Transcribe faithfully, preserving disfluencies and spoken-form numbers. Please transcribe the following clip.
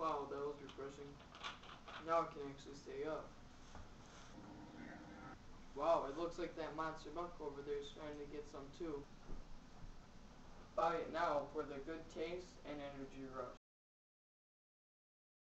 Wow, that was refreshing. Now I can actually stay up. Wow, it looks like that Monster Muck over there is trying to get some too. Buy it now for the good taste and energy rush.